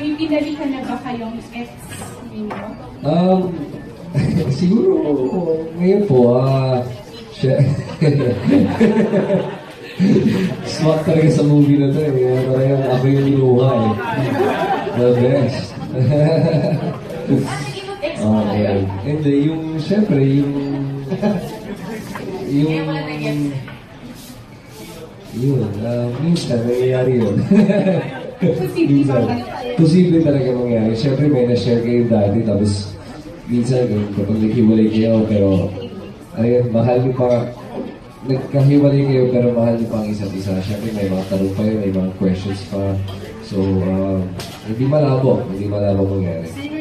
May pinalikan na ba kayong ex ninyo? Siguro, ngayon po, siya... Swak talaga sa movie na to eh. Parang ako yung inuha eh. The best. Okay. Hindi, yung, syempre, minsan, nangyayari yun. Posible talaga mangyari. Syempre, may na-share kayo dati, tapos, minsan, kapag naghiwalay kayo, pero, ayun, mahal niyo pa, nagkahiwalay kayo, pero mahal niyo pa ang isa't isa. Syempre, may mga tanong pa yun, may mga questions pa. So, hindi malabo mangyari.